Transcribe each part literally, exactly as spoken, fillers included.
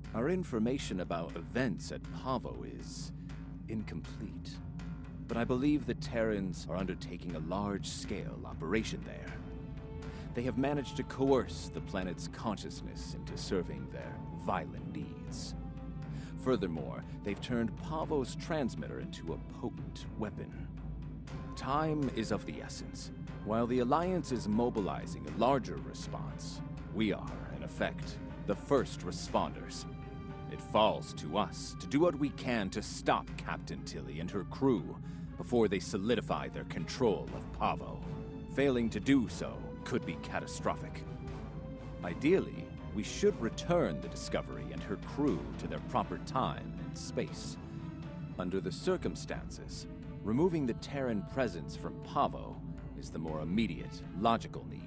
Our information about events at Pahvo is incomplete, but I believe the Terrans are undertaking a large-scale operation there. They have managed to coerce the planet's consciousness into serving their violent needs. Furthermore, they've turned Pahvo's transmitter into a potent weapon. Time is of the essence. While the Alliance is mobilizing a larger response, we are, in effect, the first responders. It falls to us to do what we can to stop Captain Tilly and her crew before they solidify their control of Pahvo. Failing to do so could be catastrophic. Ideally, we should return the Discovery and her crew to their proper time and space. Under the circumstances, removing the Terran presence from Pahvo is the more immediate, logical need.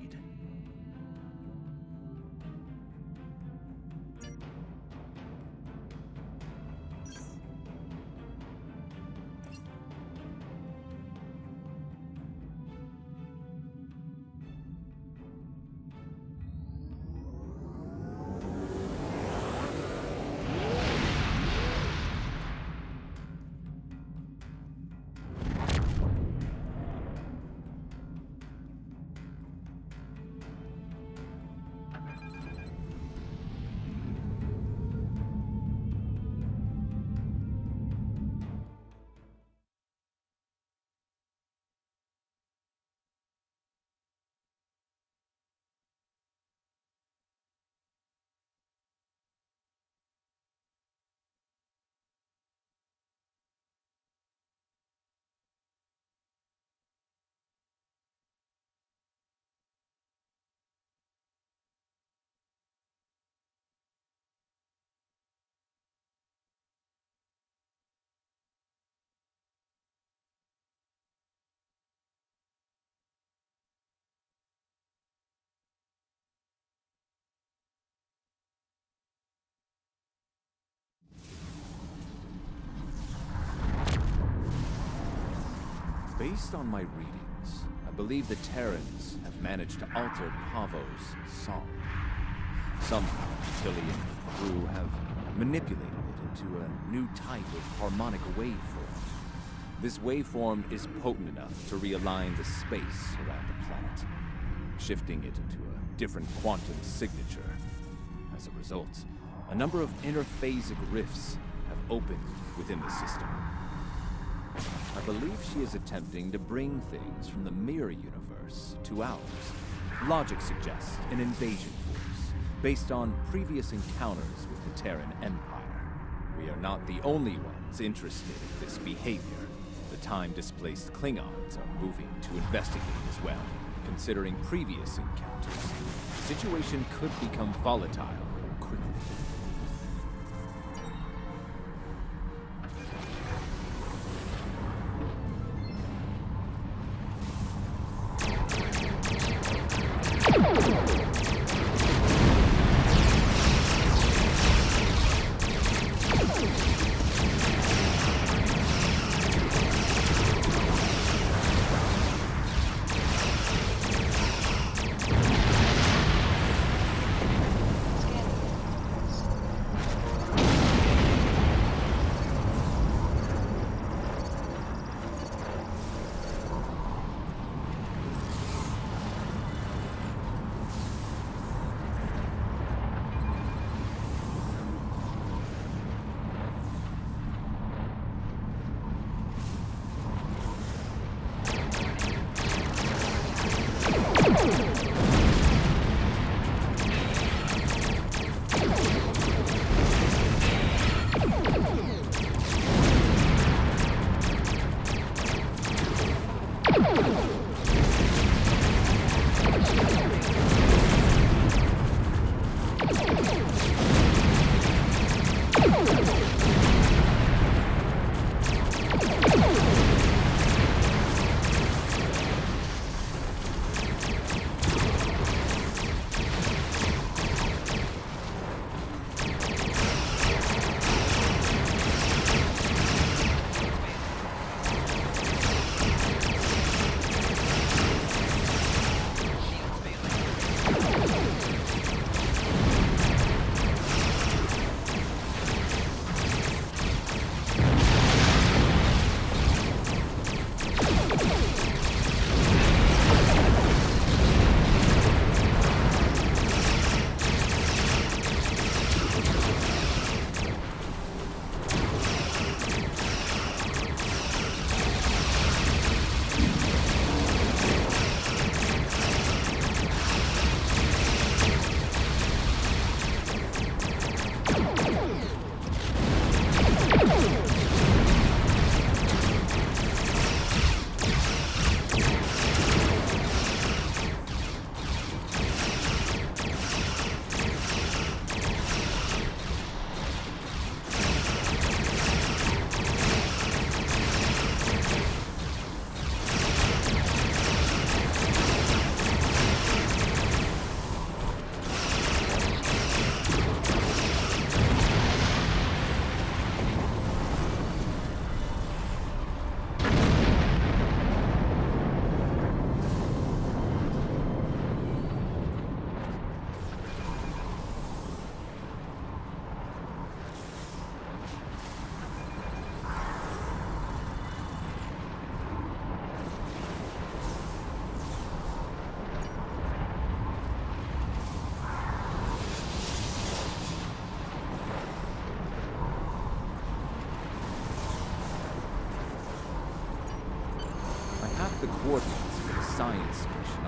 Based on my readings, I believe the Terrans have managed to alter Pahvo's song. Somehow, Tilly and her crew have manipulated it into a new type of harmonic waveform. This waveform is potent enough to realign the space around the planet, shifting it into a different quantum signature. As a result, a number of interphasic rifts have opened within the system. I believe she is attempting to bring things from the mirror universe to ours. Logic suggests an invasion force, based on previous encounters with the Terran Empire. We are not the only ones interested in this behavior. The time-displaced Klingons are moving to investigate as well. Considering previous encounters, the situation could become volatile quickly.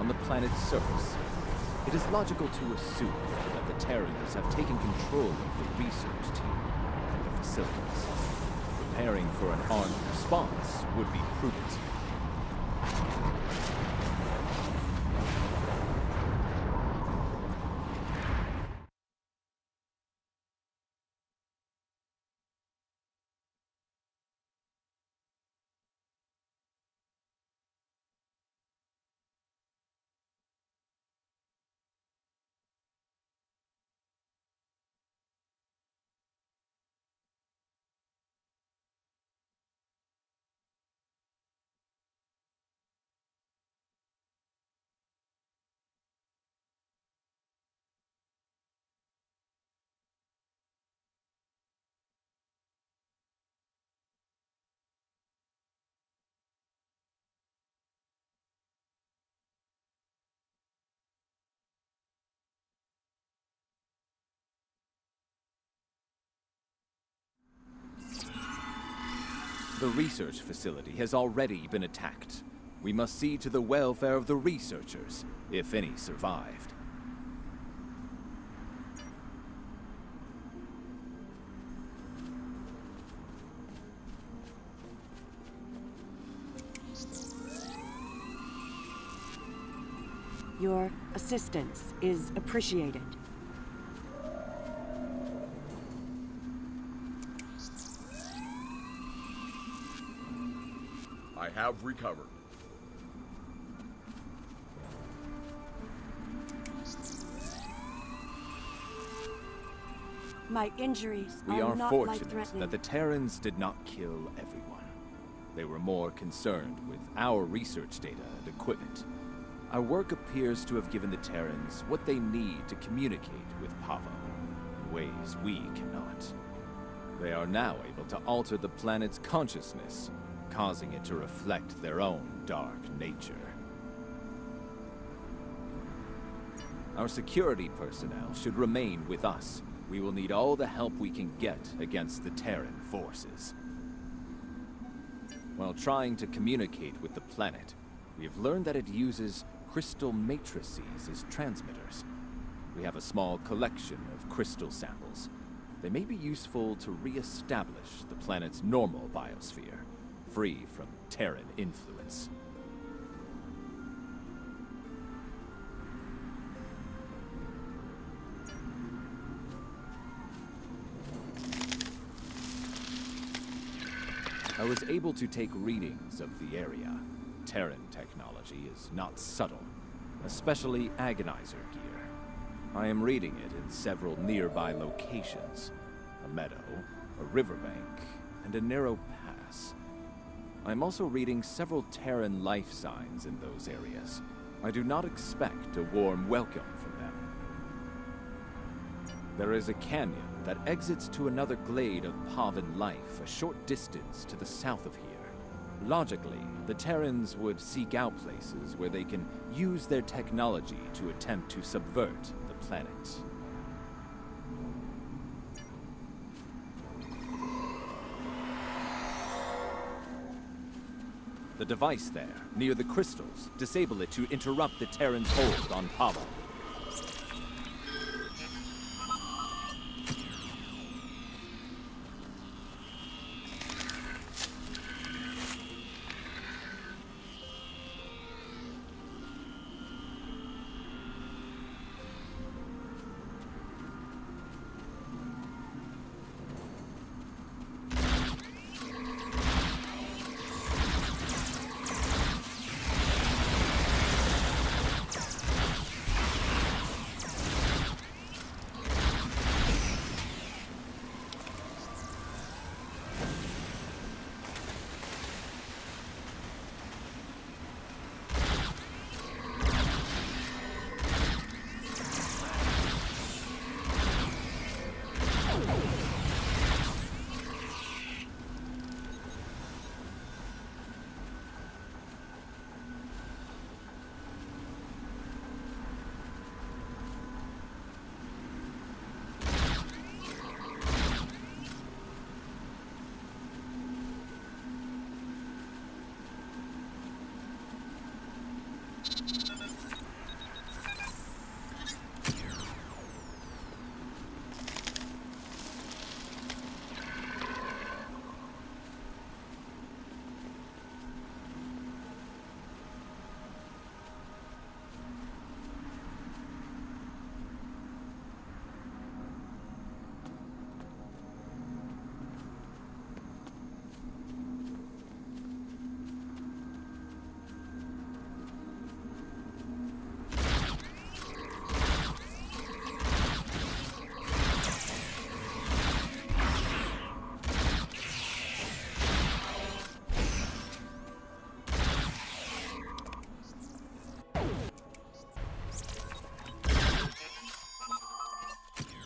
on the planet's surface. It is logical to assume that the Terrans have taken control of the research team and the facilities. Preparing for an armed response would be prudent. The research facility has already been attacked. We must see to the welfare of the researchers, if any survived. Your assistance is appreciated. I have recovered. My injuries We are are not fortunate life-threatening. that the Terrans did not kill everyone. They were more concerned with our research data and equipment. Our work appears to have given the Terrans what they need to communicate with Pahvo in ways we cannot. They are now able to alter the planet's consciousness, causing it to reflect their own dark nature. Our security personnel should remain with us. We will need all the help we can get against the Terran forces. While trying to communicate with the planet, we have learned that it uses crystal matrices as transmitters. We have a small collection of crystal samples. They may be useful to re-establish the planet's normal biosphere, free from Terran influence. I was able to take readings of the area. Terran technology is not subtle, especially agonizer gear. I am reading it in several nearby locations. A meadow, a riverbank, and a narrow pass. I'm also reading several Terran life signs in those areas. I do not expect a warm welcome from them. There is a canyon that exits to another glade of Pavan life a short distance to the south of here. Logically, the Terrans would seek out places where they can use their technology to attempt to subvert the planet. The device there, near the crystals, disable it to interrupt the Terrans' hold on Pahvo.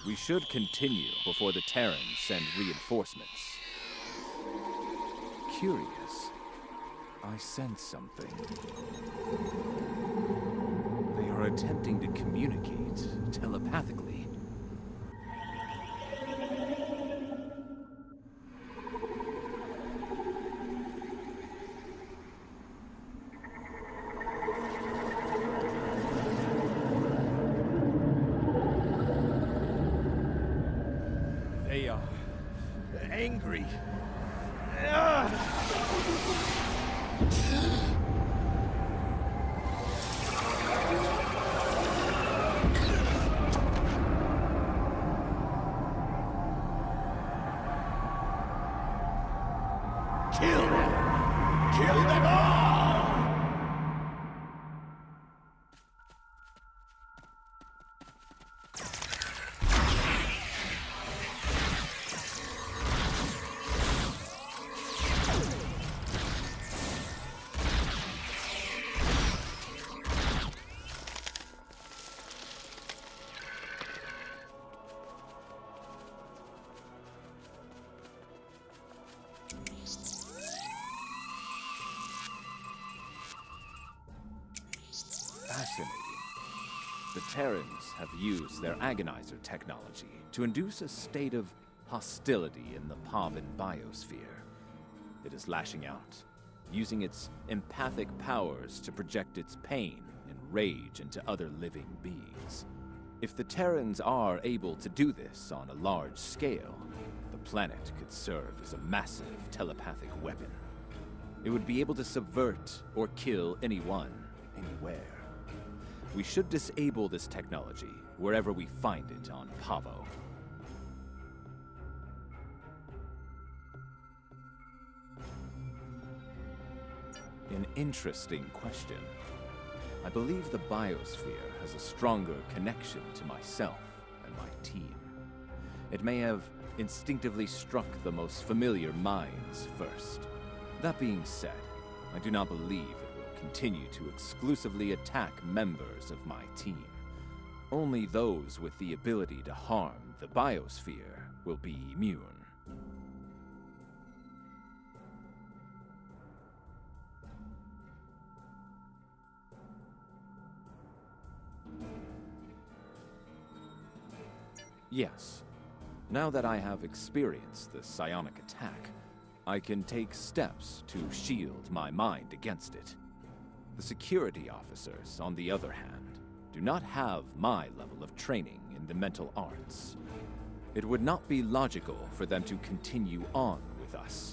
We should continue before the Terrans send reinforcements. Curious. I sense something. They are attempting to communicate telepathically. They are angry. Kill them! Kill them all! Fascinating. The Terrans have used their agonizer technology to induce a state of hostility in the Pahvan biosphere. It is lashing out, using its empathic powers to project its pain and rage into other living beings. If the Terrans are able to do this on a large scale, the planet could serve as a massive telepathic weapon. It would be able to subvert or kill anyone, anywhere. We should disable this technology wherever we find it on Pahvo. An interesting question. I believe the biosphere has a stronger connection to myself and my team. It may have instinctively struck the most familiar minds first. That being said, I do not believe it will continue to exclusively attack members of my team. Only those with the ability to harm the biosphere will be immune. Yes. Now that I have experienced the psionic attack, I can take steps to shield my mind against it. The security officers, on the other hand, do not have my level of training in the mental arts. It would not be logical for them to continue on with us.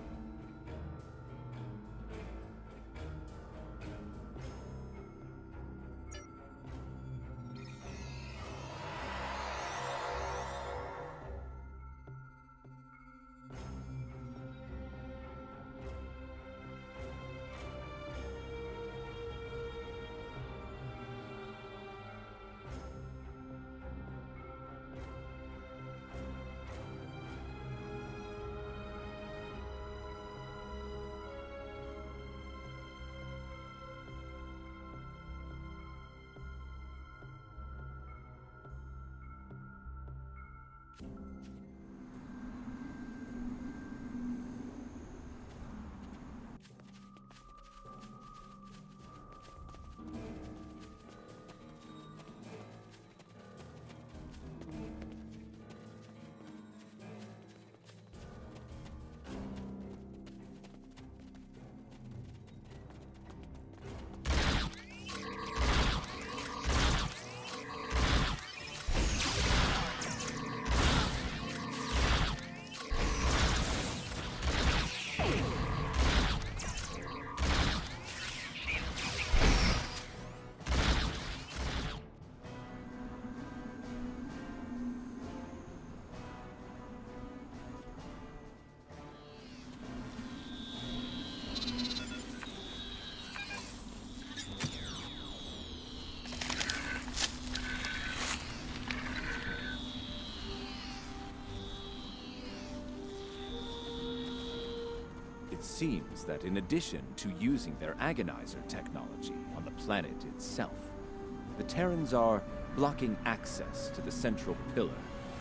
It seems that in addition to using their agonizer technology on the planet itself, the Terrans are blocking access to the central pillar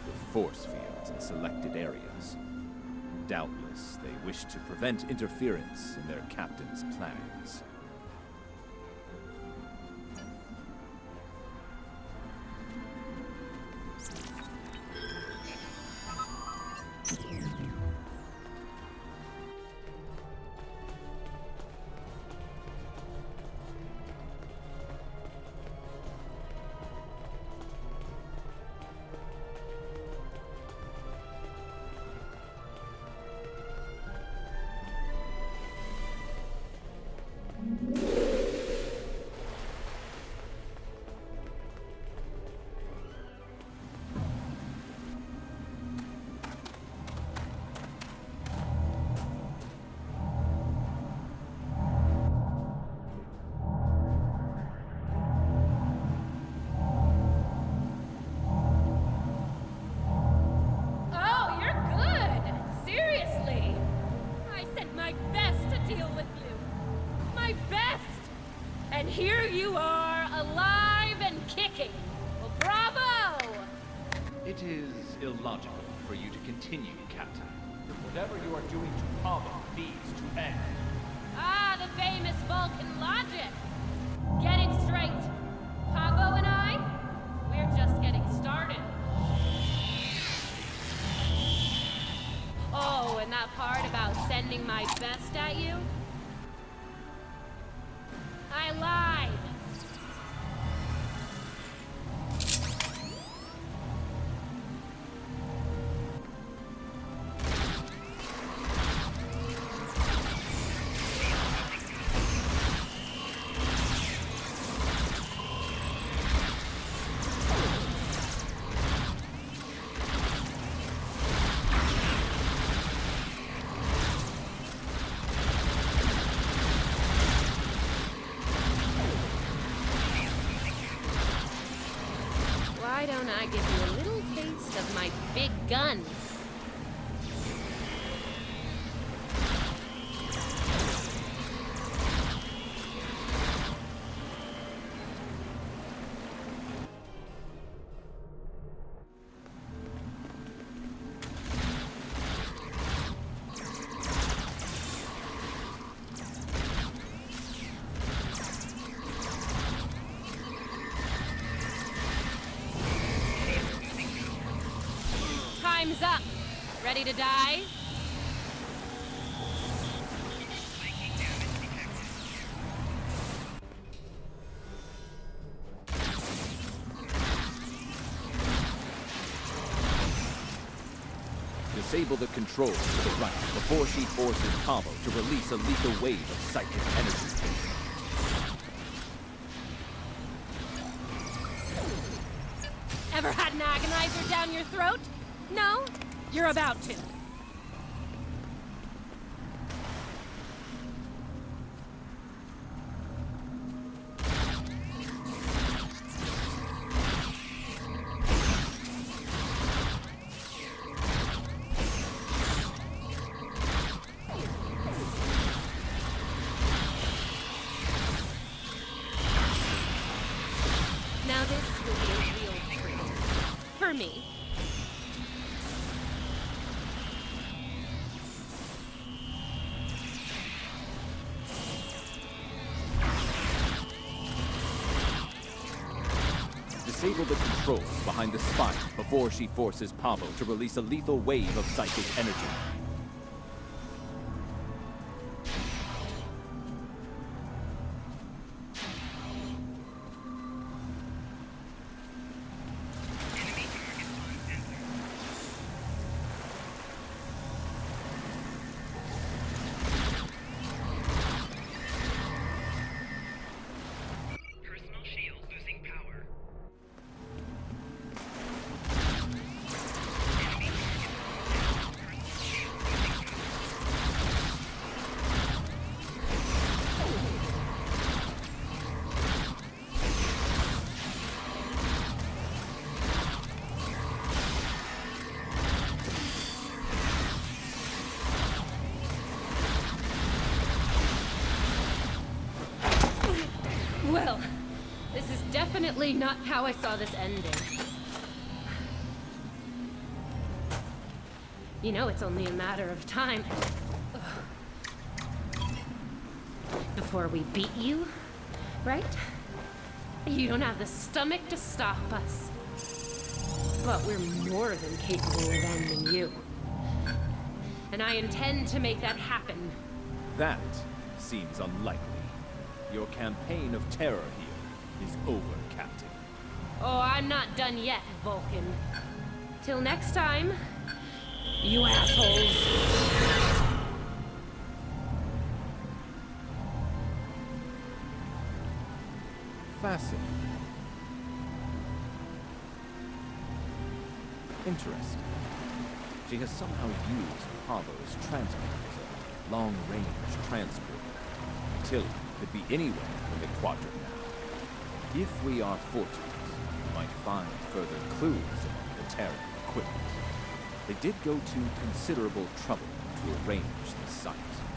with force fields in selected areas. Doubtless, they wish to prevent interference in their captain's plans. It is illogical for you to continue, Captain. Whatever you are doing to Pahvo needs to end. Ah, the famous Vulcan logic! Get it straight. Pahvo and I, we're just getting started. Oh, and that part about sending my best at you? I lied. Why don't I give you a little taste of my big guns? Time's up. Ready to die? Disable the controls to the right before she forces Pahvo to release a lethal wave of psychic energy. Ever had an agonizer down your throat? No? You're about to. Now this will be a real treat. For me. Disable the controls behind the spine before she forces Pahvo to release a lethal wave of psychic energy. Well, this is definitely not how I saw this ending. You know it's only a matter of time. Before we beat you, right? You don't have the stomach to stop us. But we're more than capable of ending you. And I intend to make that happen. That seems unlikely. Your campaign of terror here is over, Captain. Oh, I'm not done yet, Vulcan. Till next time, you assholes. Fascinating. Interesting. She has somehow used Pahvo's transporters, a long-range transporter. Tilly could be anywhere in the quadrant now. If we are fortunate, we might find further clues among the Terran equipment. They did go to considerable trouble to arrange the site.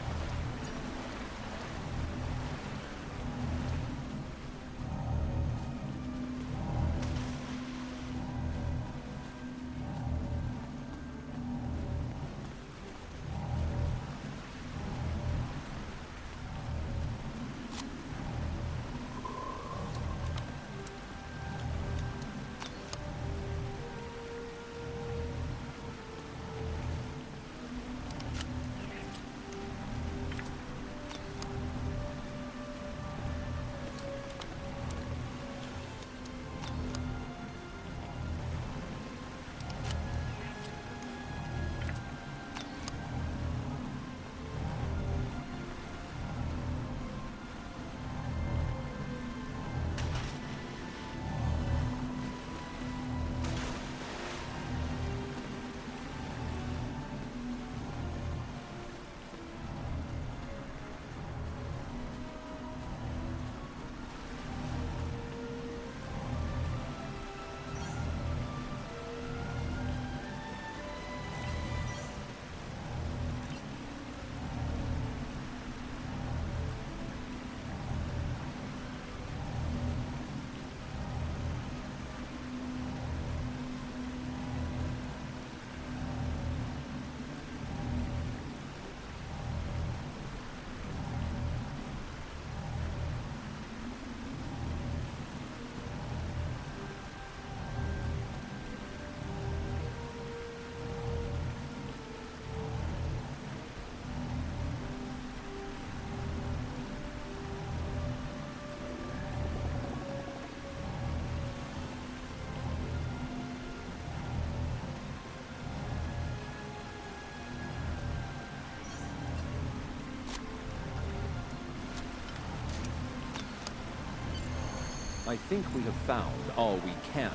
I think we have found all we can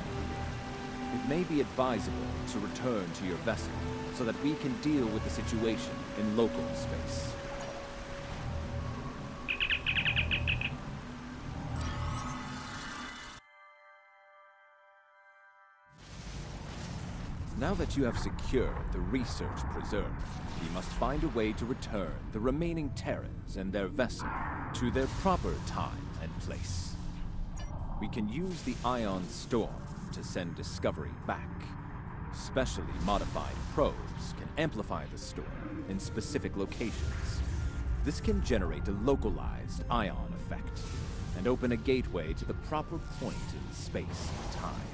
here. It may be advisable to return to your vessel so that we can deal with the situation in local space. Now that you have secured the research preserve, we must find a way to return the remaining Terrans and their vessel to their proper time and place. We can use the Ion Storm to send Discovery back. Specially modified probes can amplify the storm in specific locations. This can generate a localized ion effect and open a gateway to the proper point in space and time.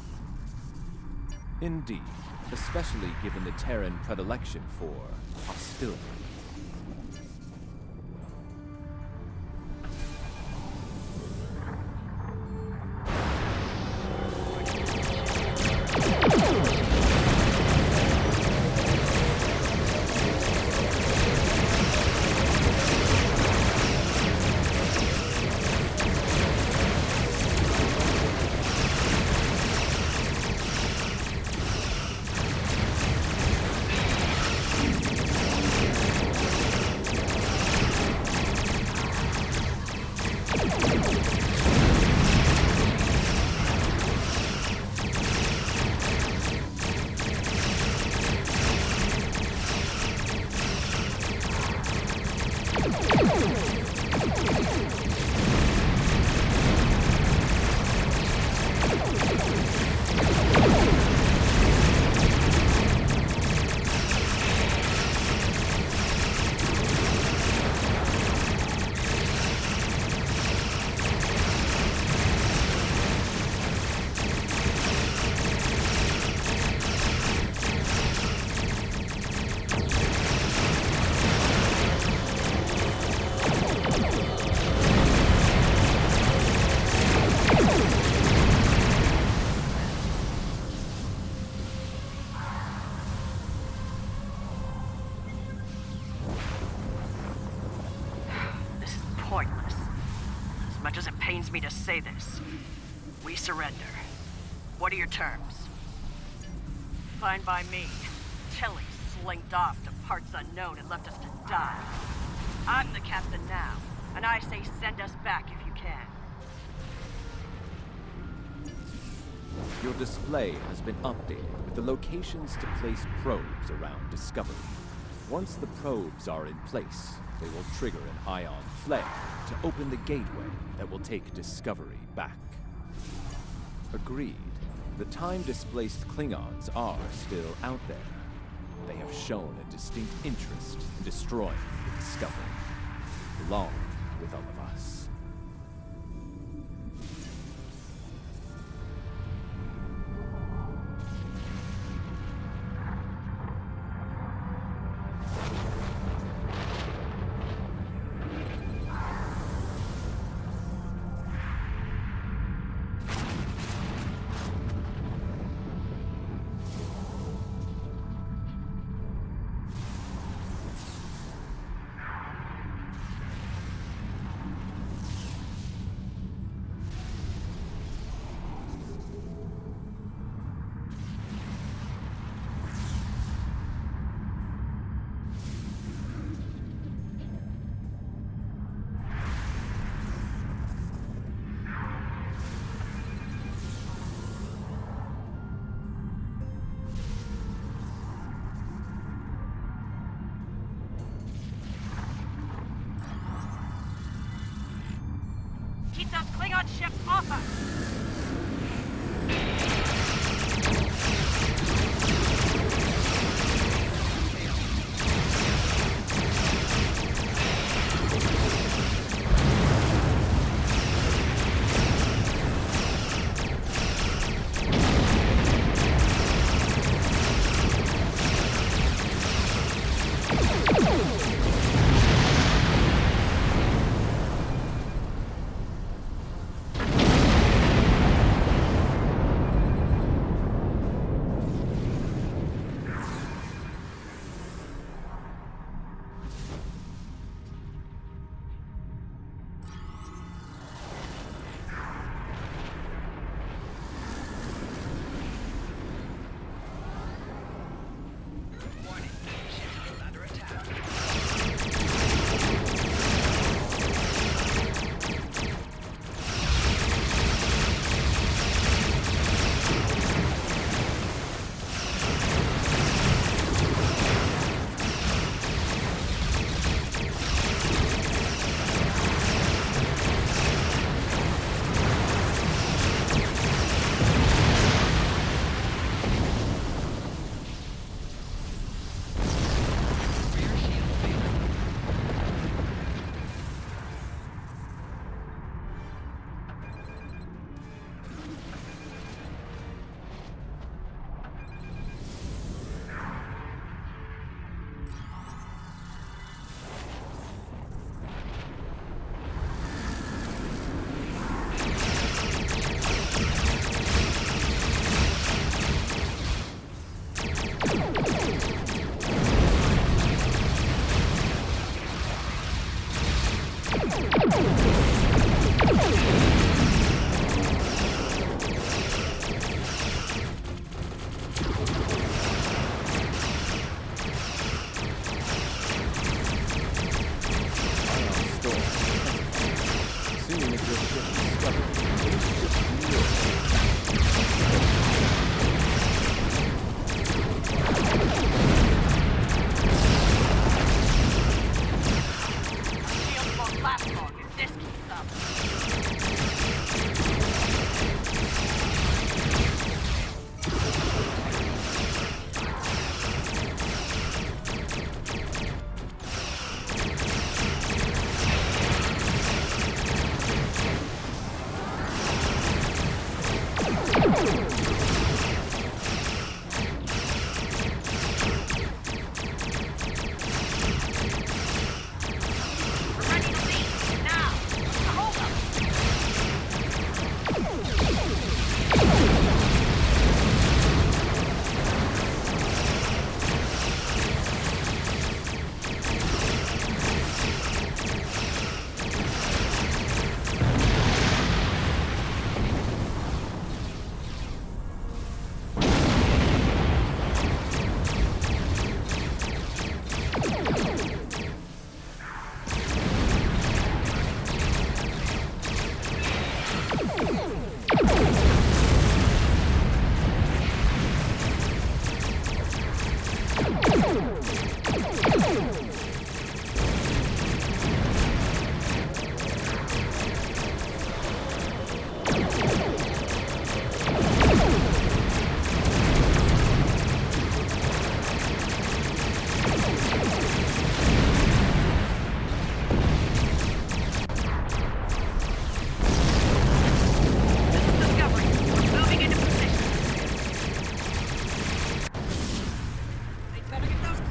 Indeed, especially given the Terran predilection for hostility. pains me to say this. We surrender. What are your terms? Fine by me. Tilly slinked off to parts unknown and left us to die. I'm the captain now, and I say send us back if you can. Your display has been updated with the locations to place probes around Discovery. Once the probes are in place, they will trigger an ion flare to open the gateway that will take Discovery back. Agreed. The time-displaced Klingons are still out there. They have shown a distinct interest in destroying the Discovery, along with all of us. Keep those Klingon ships off us!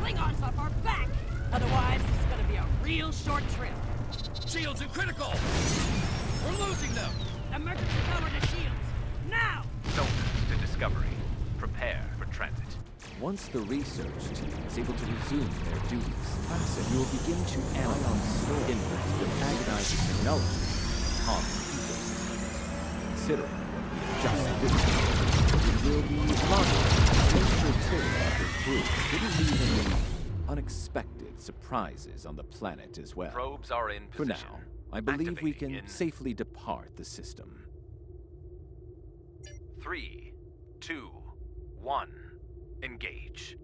Klingons off our back! Otherwise, this is gonna be a real short trip. Shields are critical! We're losing them! Emergency power to shields! Now! Soldiers to Discovery. Prepare for transit. Once the research team is able to resume their duties, you will begin to analyze stored inputs with agonizing technology on the ecosystem. Considering what we have just witnessed, it will be logical to make sure Tilly and her crew didn't leave any unexpected surprises on the planet as well. Probes are in For position. now, I believe we Activating can in safely depart the system. Three, two, one. Engage.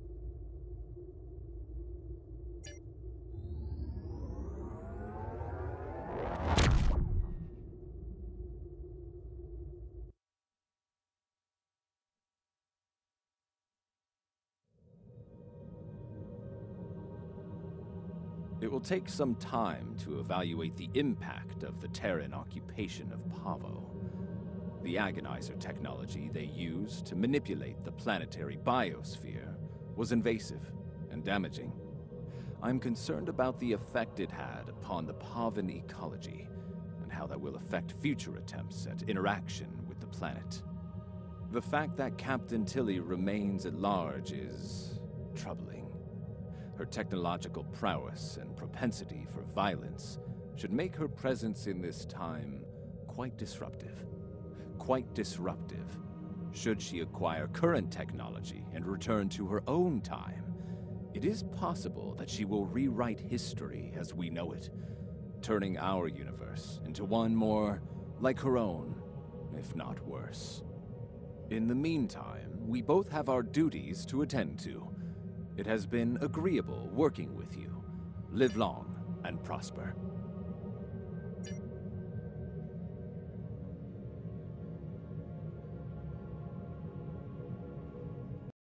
It will take some time to evaluate the impact of the Terran occupation of Pahvo. The agonizer technology they used to manipulate the planetary biosphere was invasive and damaging. I'm concerned about the effect it had upon the Pahvan ecology and how that will affect future attempts at interaction with the planet. The fact that Captain Tilly remains at large is troubling. Her technological prowess and propensity for violence should make her presence in this time quite disruptive. Quite disruptive. Should she acquire current technology and return to her own time, it is possible that she will rewrite history as we know it, turning our universe into one more like her own, if not worse. In the meantime, we both have our duties to attend to. It has been agreeable working with you. Live long and prosper.